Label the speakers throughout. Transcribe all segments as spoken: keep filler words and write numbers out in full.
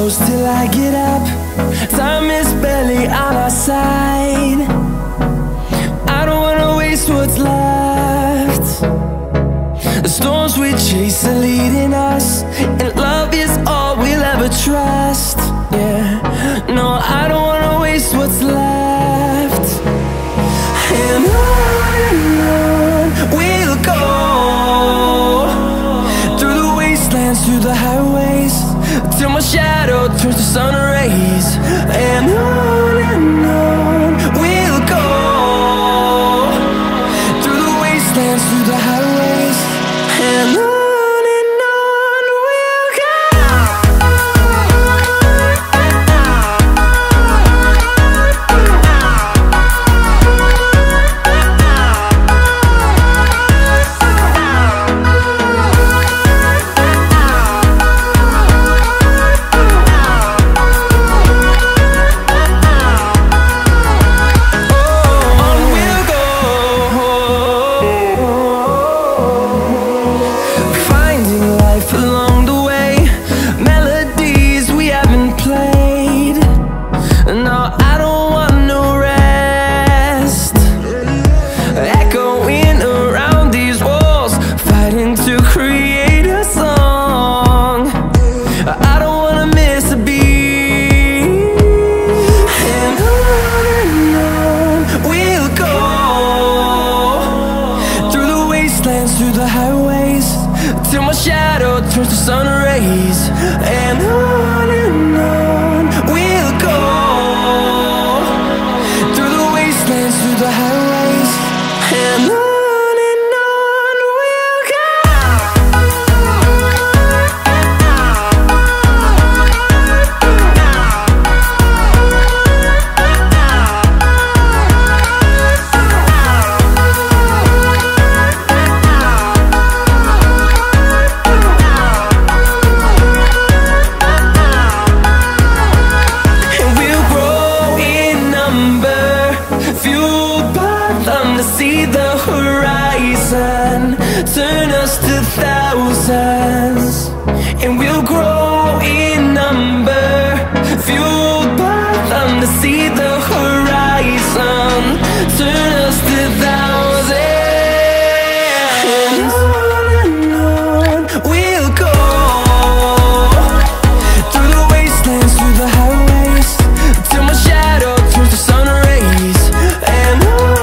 Speaker 1: close till I get up. Time is barely on our side. I don't wanna waste what's left. The storms we chase are leading us, and love is all we'll ever trust. Yeah, no, I don't wanna waste what's left. And on and on we'll go, through the wastelands, through the highways, till my shadow turns to sun rays. And on and on we'll go, through the wastelands, through the highways, and on. Through the highways, till my shadow turns to sun rays. And on and on we'll go, through the wastelands, through the highways, and on. See the horizon turn us to thousands, and we'll grow in number, fueled by them. To see the horizon turn us to thousands, and on and on we'll go, through the wastelands, through the highways, till my shadow turns to sun rays. And on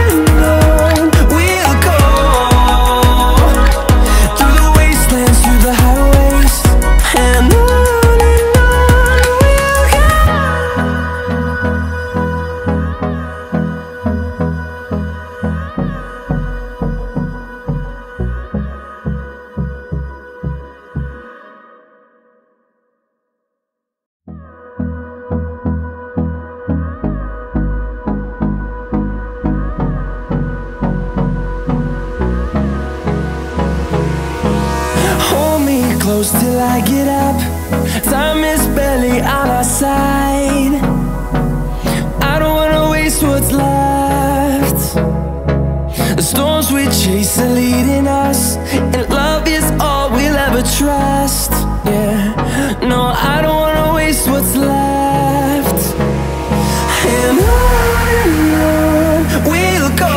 Speaker 1: close till I get up. Time is barely on our side. I don't wanna waste what's left. The storms we chase are leading us, and love is all we'll ever trust. Yeah, no, I don't wanna waste what's left. And on and on we'll go,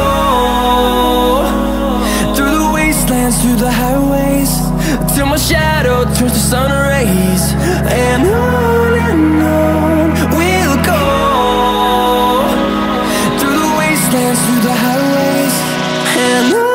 Speaker 1: through the wastelands, through the highways, till my shadow turns to sun rays. And on and on we'll go, through the wastelands, through the highways, and on.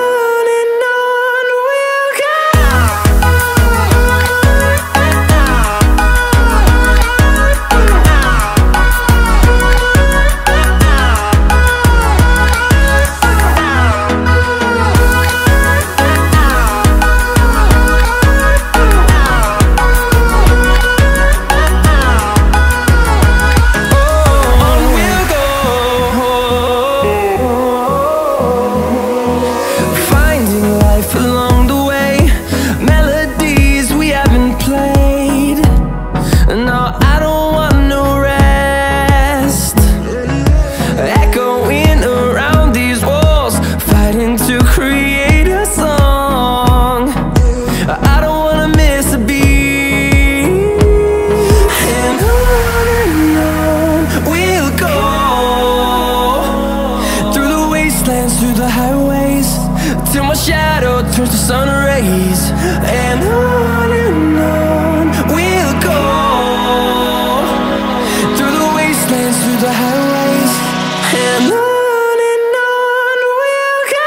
Speaker 1: till my shadow turns to sun rays. And on and on we'll go, through the wastelands, through the highways. And on and on we'll go.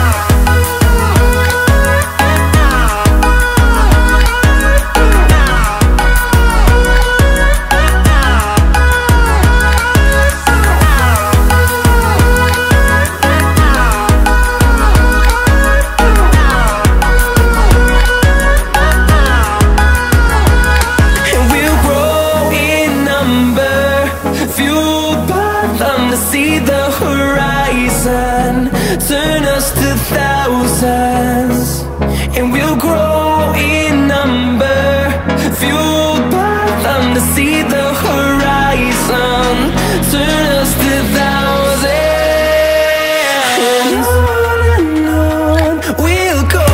Speaker 1: See the horizon, turn us to thousands, and we'll grow in number, fueled by them. To see the horizon, turn us to thousands, and on and on we'll go,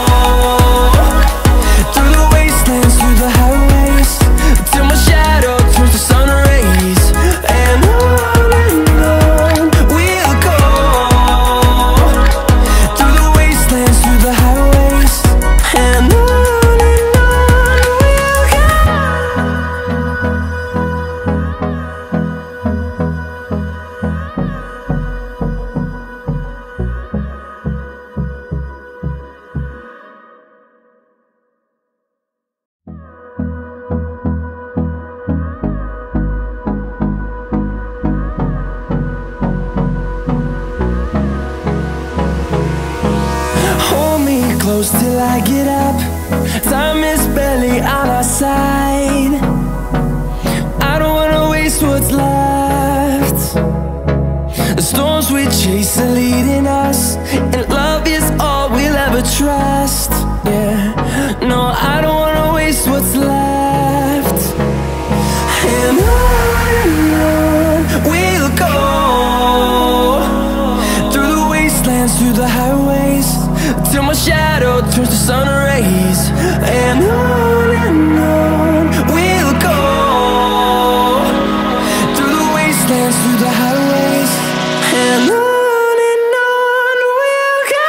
Speaker 1: through the wastelands, through the highways, till my shadow turns to sun rays. And on close till I get up. Time is barely on our side. I don't wanna waste what's left. The storms we chase are leading us, and love is all we'll ever trust. Yeah, no, I don't wanna waste what's left. And on and on we'll go, through the wastelands, through the highways, till my shadow turns to sun rays. And on and on we'll go, through the wastelands, through the highways. And on and on we'll go.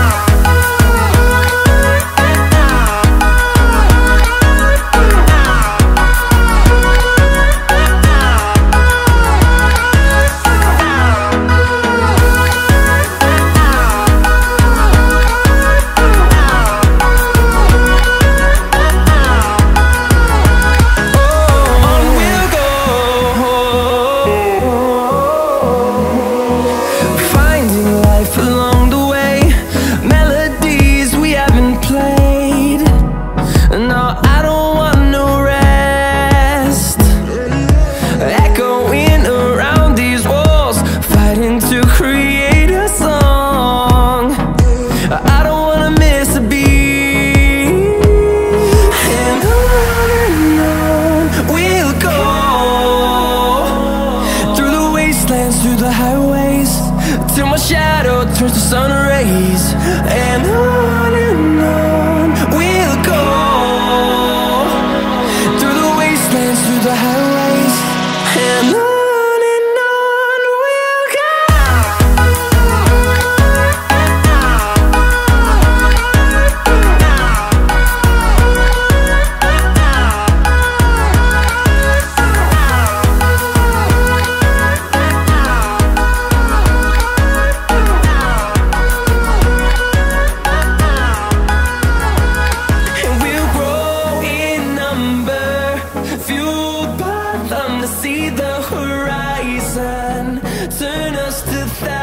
Speaker 1: Through the highways, till my shadow turns to sun rays. And on and on we'll go, through the wastelands, through the highways. And on and on we'll go. Fueled by them, to see the horizon, turn us to thousands.